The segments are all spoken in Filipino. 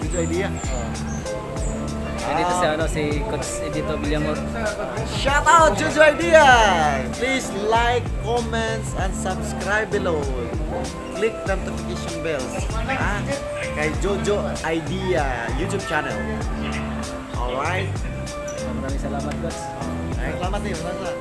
Jojo Idea. Yan dito si Coach Edito Villamor. Shout out Jojo Idea! Please like, comments, and subscribe below. Click notification bells. Kay Jojo Idea YouTube channel. Alright? Maraming salamat, Coach. Ay, salamat din. Salamat.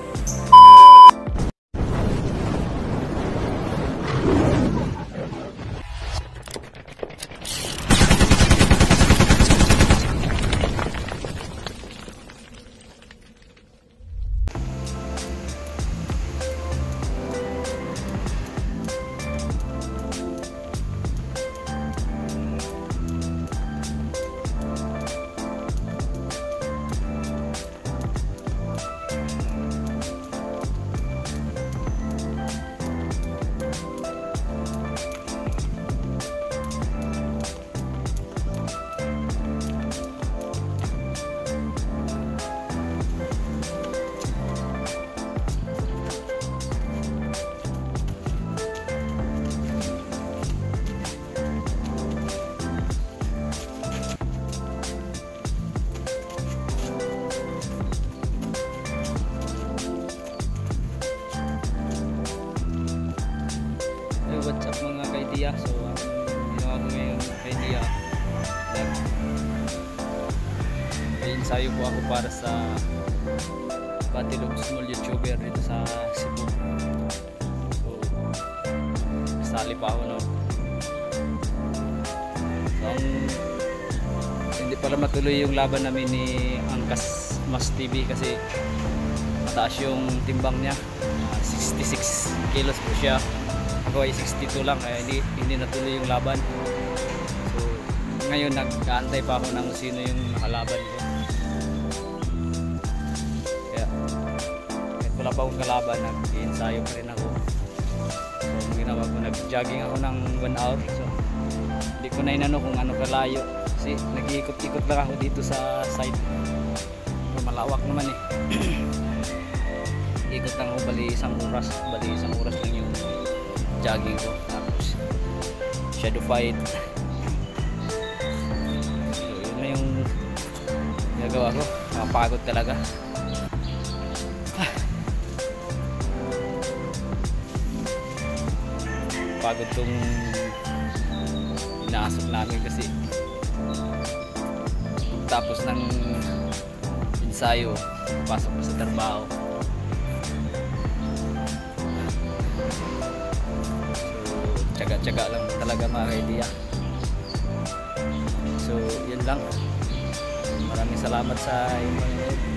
What's up mga kaidiya? So ang ginawa ko ngayon kaidiya, nag-ensayo po ako para sa Batilog Small YouTuber dito sa Cebu. So sali pa ako, no? So hindi pala matuloy yung laban namin ni Angkas Mas TV kasi mataas yung timbang niya, 66 kilos po siya. Ako ay 62 lang, kaya hindi natuloy yung laban. So ngayon nag-aantay pa ako ng sino yung nakalaban ko. Kaya kahit wala pa akong kalaban, nag-ensayo pa rin ako. So ang ginawa ko, nag-jogging ako ng 1 hour. So hindi ko na inano kung ano kalayo kasi nag-iikot-ikot lang ako dito sa side. So, malawak naman eh. Ikot lang ako, bali isang oras lang yung jogging ko, tapos shadow fight. So yun na yung ginagawa ko. Nakapagod talaga. Pagod tong inaasok namin kasi tapos ng ensayo pasok pa sa trabaho. Tsaga-tsaga lang talaga mga kaidiya. So yun lang. Maraming salamat sa inyong panonood.